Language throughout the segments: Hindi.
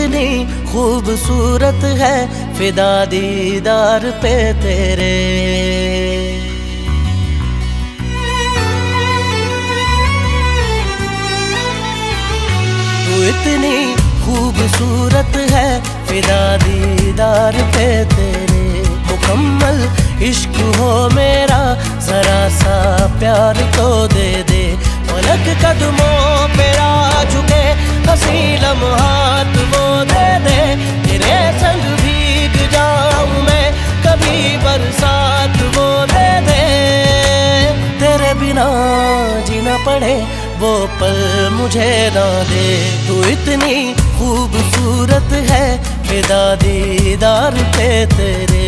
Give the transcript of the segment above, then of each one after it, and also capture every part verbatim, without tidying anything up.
इतनी खूबसूरत है फिदा दीदार पे तेरे। तू इतनी खूबसूरत है फिदा दीदार पे तेरे। मुकम्मल इश्क हो मेरा जरा सा प्यार तो दे दे। पलक कदमों पे आ झुके हंसी लम्हात वो दे दे। तेरे संग भीग जाऊं मैं कभी बरसात वो दे दे। तेरे बिना जीना पड़े वो पल मुझे ना दे। तू इतनी खूबसूरत है फिदा दीदार पे तेरे।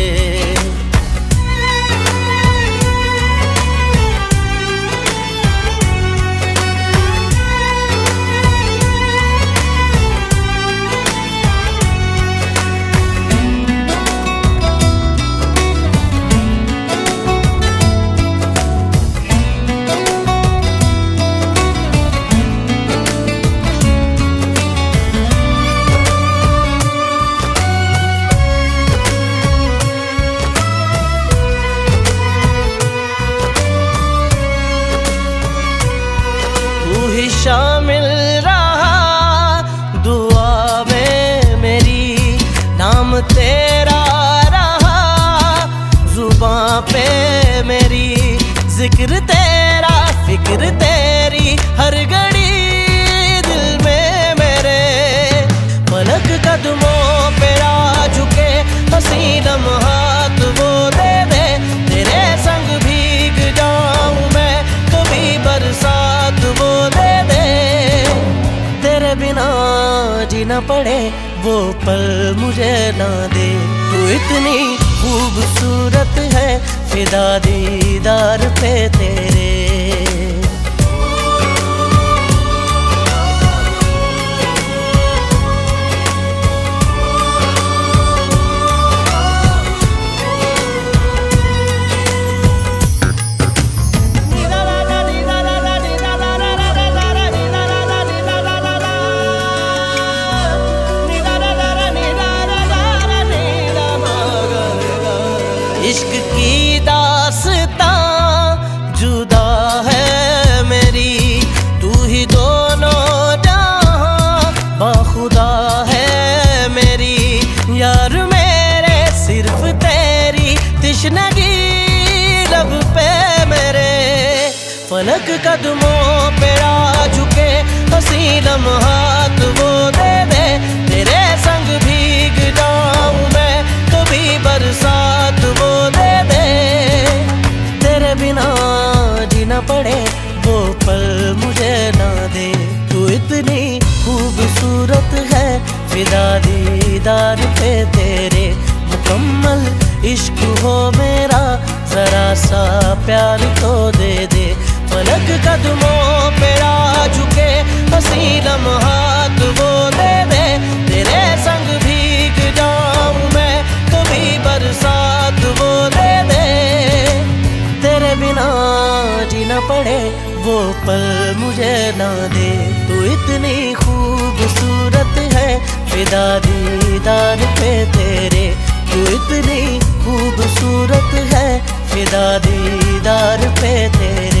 शामिल रहा दुआ में मेरी, नाम तेरा रहा जुबां पे मेरी। जिक्र तेरा फिक्र तेरी हर घड़ी दिल में मेरे। पलक कदमों पे आ झुके हंसी लम्हात वो दे दे। तेरे संग भीग जाऊं मैं कभी बरसात वो दे दे। तेरे बिना जीना पड़े वो पल मुझे ना दे। तू इतनी खूबसूरत है फिदा दीदार पे तेरे। इश्क की दास्तां जुदा है मेरी। तू ही दोनों जहां बाखुदा है मेरी। यार मेरे सिर्फ तेरी तिश्नगी लब पे मेरे। फलक कदमों पे आ झुके हंसी लम्हात वो दे दे। तेरे संग भीग जाऊं मैं कभी बरसात वो दे दे। तेरे बिना जीना पड़े वो पल मुझे ना दे। तू इतनी खूबसूरत है फिदा दीदार पे तेरे। मुकम्मल इश्क हो मेरा जरा सा प्यार तो दे दे। पलक कदमों पे आ झुके हंसी लम्हात वो दे दे। तेरे संग भीग जाऊं मैं कभी बरसात वो दे दे। तेरे बिना जीना पड़े वो पल मुझे ना दे। तू इतनी खूबसूरत है फिदा दीदार पे तेरे। तू इतनी खूबसूरत है फिदा दीदार पे तेरे।